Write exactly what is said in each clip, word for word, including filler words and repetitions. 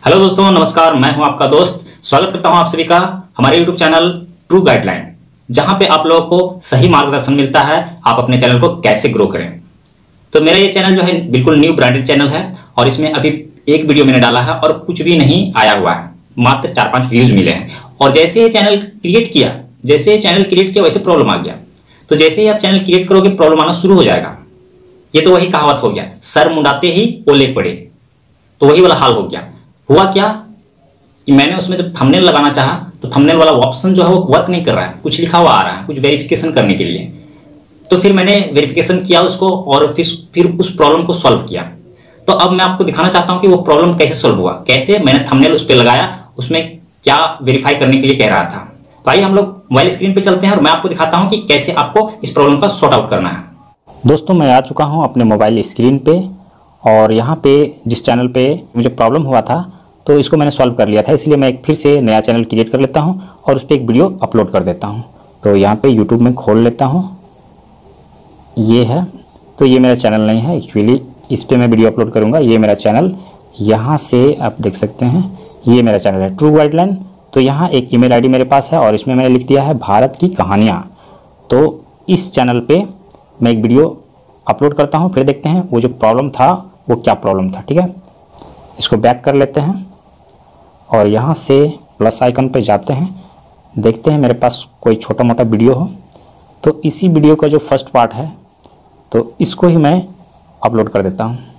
Hello दोस्तों, नमस्कार। मैं हूं आपका दोस्त। स्वागत करता हूं आप सभी का हमारे यूट्यूब चैनल ट्रू गाइडलाइन, जहां पे आप लोगों को सही मार्गदर्शन मिलता है आप अपने चैनल को कैसे ग्रो करें। तो मेरा ये चैनल जो है बिल्कुल न्यू ब्रांडेड चैनल है और इसमें अभी एक वीडियो मैंने डाला है और कुछ भी नहीं आया हुआ है, मात्र चार पांच व्यूज मिले हैं। और जैसे ये चैनल क्रिएट किया जैसे ये चैनल क्रिएट किया वैसे प्रॉब्लम आ गया। तो जैसे ही आप चैनल क्रिएट करोगे प्रॉब्लम आना शुरू हो जाएगा। ये तो वही कहावत हो गया, सर मुंडाते ही ओले पड़े। तो वही वाला हाल हो गया। हुआ क्या कि मैंने उसमें जब थंबनेल लगाना चाहा तो थंबनेल वाला ऑप्शन जो है वो वर्क नहीं कर रहा है, कुछ लिखा हुआ आ रहा है कुछ वेरिफिकेशन करने के लिए। तो फिर मैंने वेरिफिकेशन किया उसको और फिर फिर उस प्रॉब्लम को सॉल्व किया। तो अब मैं आपको दिखाना चाहता हूं कि वो प्रॉब्लम कैसे सॉल्व हुआ, कैसे मैंने थंबनेल उस पर लगाया, उसमें क्या वेरीफाई करने के लिए कह रहा था। तो आइए हम लोग मोबाइल स्क्रीन पे चलते हैं और मैं आपको दिखाता हूं कि कैसे आपको इस प्रॉब्लम का सॉर्ट आउट करना है। दोस्तों, मैं आ चुका हूं अपने मोबाइल स्क्रीन पे और यहाँ पे जिस चैनल पे मुझे प्रॉब्लम हुआ था तो इसको मैंने सॉल्व कर लिया था, इसलिए मैं एक फिर से नया चैनल क्रिएट कर लेता हूँ और उस पर एक वीडियो अपलोड कर देता हूँ। तो यहाँ पे यूट्यूब में खोल लेता हूँ, ये है। तो ये मेरा चैनल नहीं है एक्चुअली, इस पर मैं वीडियो अपलोड करूँगा। ये मेरा चैनल, यहाँ से आप देख सकते हैं ये मेरा चैनल है ट्रू गाइडलाइन। तो यहाँ एक ईमेल आईडी मेरे पास है और इसमें मैंने लिख दिया है भारत की कहानियाँ। तो इस चैनल पे मैं एक वीडियो अपलोड करता हूँ, फिर देखते हैं वो जो प्रॉब्लम था वो क्या प्रॉब्लम था। ठीक है, इसको बैक कर लेते हैं और यहाँ से प्लस आइकन पे जाते हैं, देखते हैं मेरे पास कोई छोटा मोटा वीडियो हो। तो इसी वीडियो का जो फर्स्ट पार्ट है तो इसको ही मैं अपलोड कर देता हूँ,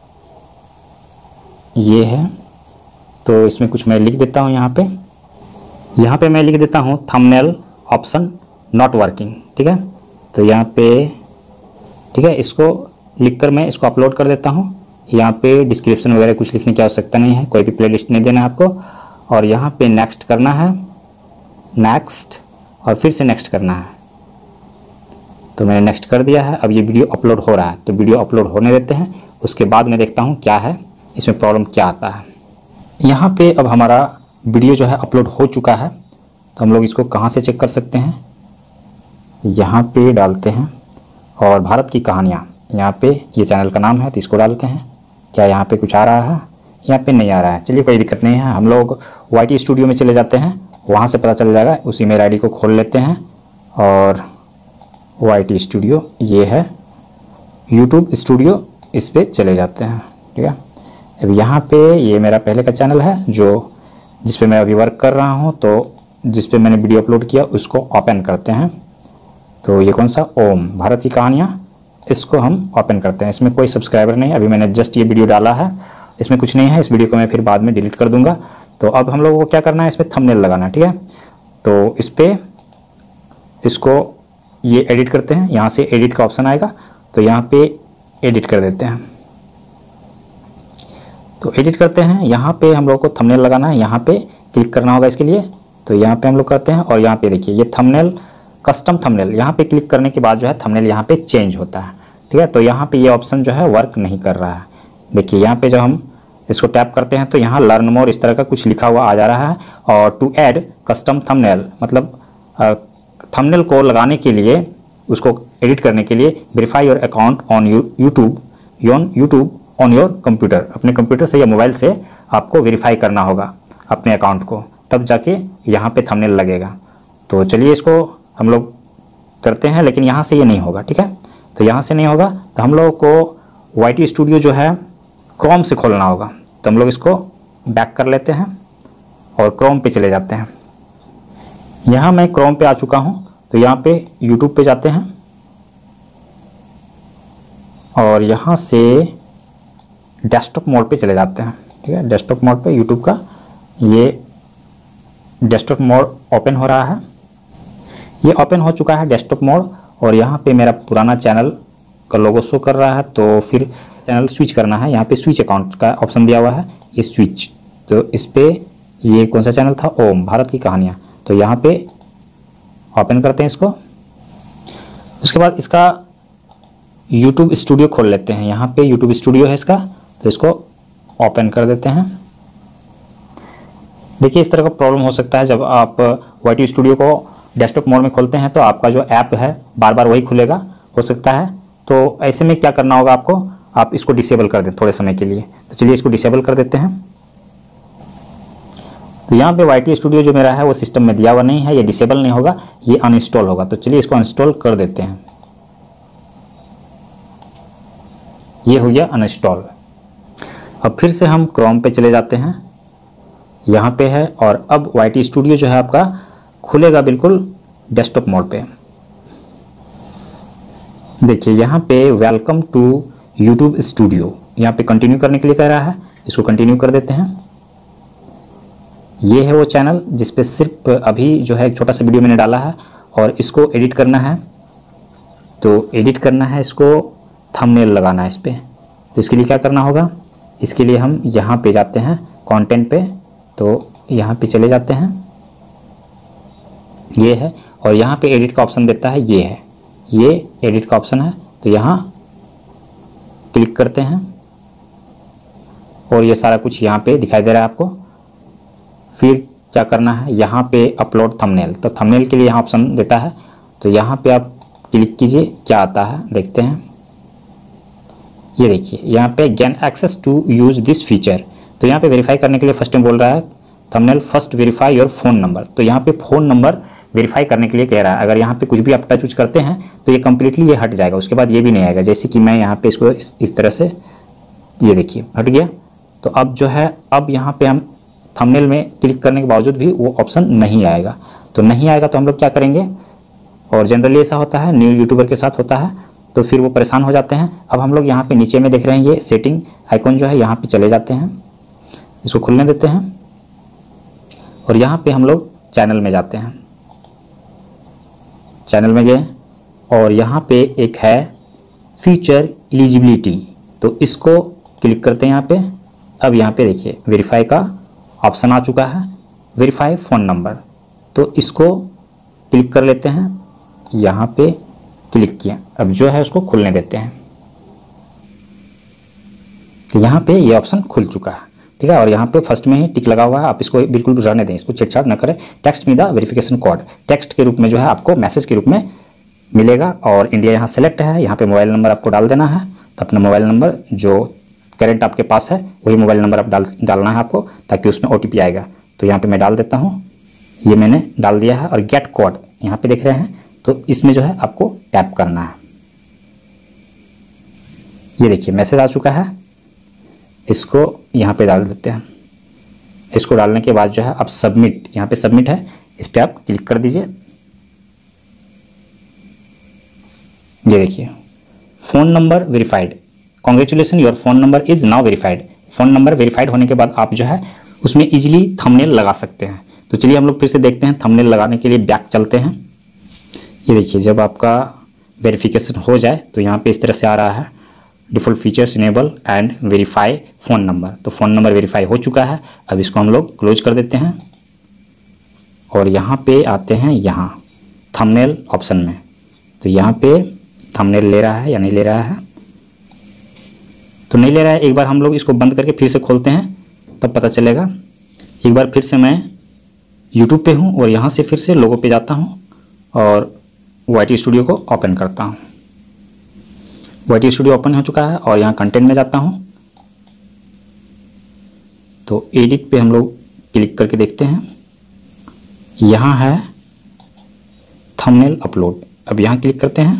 ये है। तो इसमें कुछ मैं लिख देता हूँ, यहाँ पे यहाँ पे मैं लिख देता हूँ थंबनेल ऑप्शन नॉट वर्किंग। ठीक है, तो यहाँ पे ठीक है, इसको लिखकर मैं इसको अपलोड कर देता हूँ। यहाँ पे डिस्क्रिप्शन वगैरह कुछ लिखने की आवश्यकता नहीं है, कोई भी प्लेलिस्ट नहीं देना है आपको। और यहाँ पे नेक्स्ट करना है, नेक्स्ट और फिर से नेक्स्ट करना है। तो मैंने नेक्स्ट कर दिया है। अब ये वीडियो अपलोड हो रहा है, तो वीडियो अपलोड होने देते हैं, उसके बाद मैं देखता हूँ क्या है इसमें प्रॉब्लम क्या आता है। यहाँ पे अब हमारा वीडियो जो है अपलोड हो चुका है। तो हम लोग इसको कहाँ से चेक कर सकते हैं, यहाँ पे डालते हैं और भारत की कहानियाँ, यहाँ पे ये चैनल का नाम है तो इसको डालते हैं। क्या यहाँ पे कुछ आ रहा है? यहाँ पे नहीं आ रहा है, चलिए कोई दिक्कत नहीं है। हम लोग वाई टी स्टूडियो में चले जाते हैं, वहाँ से पता चल जाएगा। उस ईमेल आईडी को खोल लेते हैं और वाई टी स्टूडियो ये है, यूट्यूब स्टूडियो, इस पर चले जाते हैं। ठीक है, अब यहाँ पे ये मेरा पहले का चैनल है जो जिस पे मैं अभी वर्क कर रहा हूँ। तो जिस पे मैंने वीडियो अपलोड किया उसको ओपन करते हैं। तो ये कौन सा, ओम भारत की कहानियाँ, इसको हम ओपन करते हैं। इसमें कोई सब्सक्राइबर नहीं है, अभी मैंने जस्ट ये वीडियो डाला है, इसमें कुछ नहीं है। इस वीडियो को मैं फिर बाद में डिलीट कर दूंगा। तो अब हम लोगों को क्या करना है, इस पर थंबनेल लगाना है। ठीक है, तो इस पर इसको ये एडिट करते हैं, यहाँ से एडिट का ऑप्शन आएगा तो यहाँ पे एडिट कर देते हैं। तो एडिट करते हैं, यहाँ पे हम लोग को थंबनेल लगाना है, यहाँ पे क्लिक करना होगा इसके लिए। तो यहाँ पे हम लोग करते हैं और यहाँ पे देखिए ये थंबनेल, कस्टम थंबनेल, यहाँ पे क्लिक करने के बाद जो है थंबनेल यहाँ पे चेंज होता है। ठीक है, तो यहाँ पे ये ऑप्शन जो है वर्क नहीं कर रहा है। देखिए यहाँ पे जब हम इसको टैप करते हैं तो यहाँ लर्न मोर इस तरह का कुछ लिखा हुआ आ जा रहा है। और टू ऐड कस्टम थंबनेल, मतलब थंबनेल को लगाने के लिए, उसको एडिट करने के लिए verify your account on YouTube on YouTube on your computer, अपने कंप्यूटर से या मोबाइल से आपको वेरीफाई करना होगा अपने अकाउंट को, तब जाके यहाँ पे थंबनेल लगेगा। तो चलिए इसको हम लोग करते हैं, लेकिन यहाँ से ये नहीं होगा। ठीक है, तो यहाँ से नहीं होगा तो हम लोगों को वाई टी स्टूडियो जो है क्रोम से खोलना होगा। तो हम लोग इसको बैक कर लेते हैं और क्रोम पे चले जाते हैं। यहाँ मैं क्रोम पे आ चुका हूँ, तो यहाँ पे यूट्यूब पे जाते हैं और यहाँ से डेस्कटॉप मोड पे चले जाते हैं। ठीक है, डेस्कटॉप मोड पे यूट्यूब का ये डेस्कटॉप मोड ओपन हो रहा है, ये ओपन हो चुका है डेस्कटॉप मोड। और यहाँ पे मेरा पुराना चैनल का लोगो शो कर रहा है, तो फिर चैनल स्विच करना है। यहाँ पे स्विच अकाउंट का ऑप्शन दिया हुआ है, ये स्विच। तो इस पे ये कौन सा चैनल था, ओम भारत की कहानियाँ। तो यहाँ पे ओपन करते हैं इसको। उसके बाद इसका यूट्यूब स्टूडियो खोल लेते हैं, यहाँ पे यूट्यूब स्टूडियो है इसका, तो इसको ओपन कर देते हैं। देखिए इस तरह का प्रॉब्लम हो सकता है जब आप वाई टी स्टूडियो को डेस्कटॉप मोड में खोलते हैं तो आपका जो ऐप है बार बार वही खुलेगा, हो सकता है। तो ऐसे में क्या करना होगा आपको, आप इसको डिसेबल कर दें थोड़े समय के लिए। तो चलिए इसको डिसेबल कर देते हैं। तो यहाँ पे वाई टी स्टूडियो जो मेरा है वो सिस्टम में दिया हुआ नहीं है, ये डिसेबल नहीं होगा, ये अनइंस्टॉल होगा। तो चलिए इसको अनइंस्टॉल कर देते हैं। ये हो गया अनइंस्टॉल। अब फिर से हम क्रोम पे चले जाते हैं, यहाँ पे है, और अब वाई टी स्टूडियो जो है आपका खुलेगा बिल्कुल डेस्कटॉप मोड पे। देखिए यहाँ पे वेलकम टू यूट्यूब स्टूडियो, यहाँ पे कंटिन्यू करने के लिए कह रहा है, इसको कंटिन्यू कर देते हैं। ये है वो चैनल जिस पे सिर्फ अभी जो है एक छोटा सा वीडियो मैंने डाला है और इसको एडिट करना है। तो एडिट करना है, इसको थंबनेल लगाना है इस पर। तो इसके लिए क्या करना होगा, इसके लिए हम यहाँ पे जाते हैं कंटेंट पे, तो यहाँ पे चले जाते हैं, ये है, और यहाँ पे एडिट का ऑप्शन देता है, ये है, ये एडिट का ऑप्शन है। तो यहाँ क्लिक करते हैं और ये सारा कुछ यहाँ पे दिखाई दे रहा है आपको। फिर क्या करना है, यहाँ पे अपलोड थंबनेल, तो थंबनेल के लिए यहाँ ऑप्शन देता है, तो यहाँ पे आप क्लिक कीजिए, क्या आता है देखते हैं। ये देखिए यहाँ पे gain access to use this feature. तो यहाँ पे वेरीफाई करने के लिए फर्स्ट में बोल रहा है thumbnail first verify your phone number. तो यहाँ पे फ़ोन नंबर वेरीफाई करने के लिए कह रहा है। अगर यहाँ पे कुछ भी आप टच उच करते हैं तो ये कम्प्लीटली ये हट जाएगा, उसके बाद ये भी नहीं आएगा। जैसे कि मैं यहाँ पे इसको इस, इस तरह से, ये देखिए हट गया। तो अब जो है, अब यहाँ पे हम थंबनेल में क्लिक करने के बावजूद भी वो ऑप्शन नहीं आएगा। तो नहीं आएगा तो हम लोग क्या करेंगे, और जनरली ऐसा होता है, न्यू यूट्यूबर के साथ होता है, तो फिर वो परेशान हो जाते हैं। अब हम लोग यहाँ पे नीचे में देख रहे हैं ये सेटिंग आइकॉन जो है, यहाँ पे चले जाते हैं, इसको खुलने देते हैं, और यहाँ पे हम लोग चैनल में जाते हैं। चैनल में गए और यहाँ पे एक है फीचर एलिजिबिलिटी, तो इसको क्लिक करते हैं यहाँ पे। अब यहाँ पे देखिए वेरीफाई का ऑप्शन आ चुका है, वेरीफाई फ़ोन नंबर, तो इसको क्लिक कर लेते हैं। यहाँ पे क्लिक किया, अब जो है उसको खुलने देते हैं। तो यहाँ पे ये ऑप्शन खुल चुका है, ठीक है। और यहाँ पे फर्स्ट में ही टिक लगा हुआ है, आप इसको बिल्कुल रहने दें, इसको छेड़छाड़ न करें। टेक्स्ट में द वेरिफिकेशन कोड, टेक्स्ट के रूप में जो है आपको मैसेज के रूप में मिलेगा, और इंडिया यहाँ सेलेक्ट है। यहाँ पे मोबाइल नंबर आपको डाल देना है, तो अपना मोबाइल नंबर जो करेंट आपके पास है वही मोबाइल नंबर आप डाल डालना है आपको, ताकि उसमें ओ टी पी आएगा। तो यहाँ पर मैं डाल देता हूँ, ये मैंने डाल दिया है। और गेट कोड यहाँ पर देख रहे हैं, तो इसमें जो है आपको टैप करना है। ये देखिए मैसेज आ चुका है, इसको यहाँ पे डाल देते हैं। इसको डालने के बाद जो है आप सबमिट, यहाँ पे सबमिट है, इस पर आप क्लिक कर दीजिए। ये देखिए phone number verified, congratulation your phone number is now verified. Phone number verified होने के बाद आप जो है उसमें इजीली थंबनेल लगा सकते हैं। तो चलिए हम लोग फिर से देखते हैं, थंबनेल लगाने के लिए बैक चलते हैं। ये देखिए जब आपका वेरिफिकेशन हो जाए तो यहाँ पे इस तरह से आ रहा है, default features enable and verify phone number. तो फ़ोन नंबर वेरीफाई हो चुका है। अब इसको हम लोग क्लोज कर देते हैं और यहाँ पे आते हैं, यहाँ थंबनेल ऑप्शन में। तो यहाँ पे थंबनेल ले रहा है या नहीं ले रहा है, तो नहीं ले रहा है। एक बार हम लोग इसको बंद करके फिर से खोलते हैं, तब पता चलेगा। एक बार फिर से मैं यूट्यूब पे हूँ और यहाँ से फिर से लोगो पे जाता हूँ और वाई टी स्टूडियो को ओपन करता हूँ। वाई टी स्टूडियो ओपन हो चुका है और यहाँ कंटेंट में जाता हूँ, तो एडिट पे हम लोग क्लिक करके देखते हैं, यहाँ है थंबनेल अपलोड। अब यहाँ क्लिक करते हैं,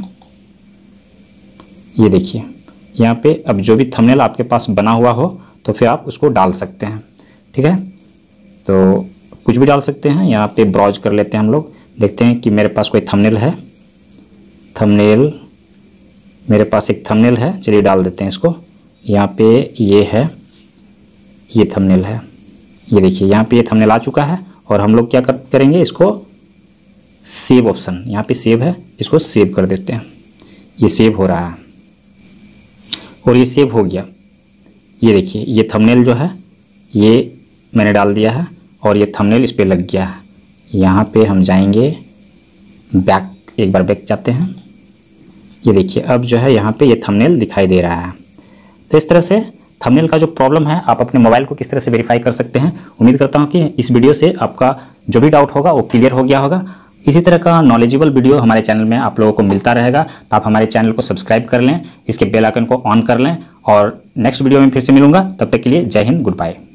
ये देखिए यहाँ पे अब जो भी थंबनेल आपके पास बना हुआ हो तो फिर आप उसको डाल सकते हैं, ठीक है। तो कुछ भी डाल सकते हैं। यहाँ पे ब्राउज कर लेते हैं हम लोग, देखते हैं कि मेरे पास कोई थंबनेल है। थंबनेल मेरे पास एक थंबनेल है, चलिए डाल देते हैं इसको। यहाँ पे ये है, ये थंबनेल है, ये देखिए यहाँ पे ये थंबनेल आ चुका है। और हम लोग क्या कर, करेंगे इसको सेव ऑप्शन, यहाँ पे सेव है, इसको सेव कर देते हैं। ये सेव हो रहा है और ये सेव हो गया। ये देखिए ये थंबनेल जो है ये मैंने डाल दिया है और ये थंबनेल इस पर लग गया है। यहाँ पे हम जाएंगे बैक, एक बार बैक जाते हैं। ये देखिए अब जो है यहाँ पे ये थंबनेल दिखाई दे रहा है। तो इस तरह से थंबनेल का जो प्रॉब्लम है, आप अपने मोबाइल को किस तरह से वेरीफाई कर सकते हैं। उम्मीद करता हूँ कि इस वीडियो से आपका जो भी डाउट होगा वो क्लियर हो गया होगा। इसी तरह का नॉलेजेबल वीडियो हमारे चैनल में आप लोगों को मिलता रहेगा, तो आप हमारे चैनल को सब्सक्राइब कर लें, इसके बेल आइकन को ऑन कर लें। और नेक्स्ट वीडियो में फिर से मिलूंगा, तब तक के लिए जय हिंद, गुड बाय।